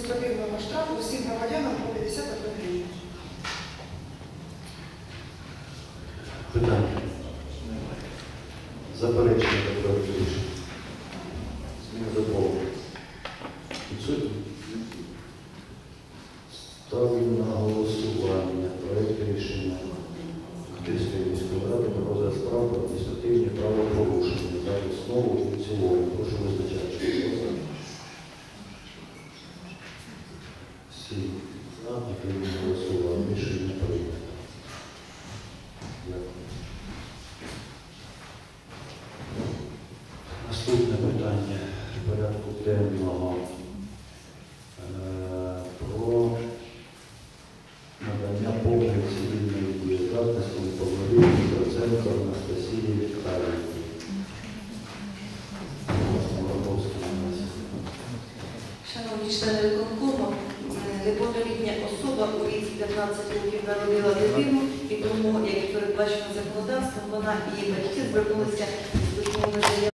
адміністративного штрафу усім громадянам по 51 гривень. Питання. Заперечення до проекту рішення. Зміни доповнення. Відсутні? Ставлю на голосування проект рішення Київської міської ради про розгляд справ про адміністративні правопорушення за основу і в цілому. Прошу визначатися. Всі за, активно голосували. Рішення прийнято. Дякую. Наступне питання порядку денного про надання повної цивільної дієздатності Павловій Проценко Анастасії Вікторівні. Шановні члени виконкому, неповнолітня особа у віці 15 років народила дитину, і тому, як і передбачено законодавством, вона і її батьки звернулися з письмовою заявою.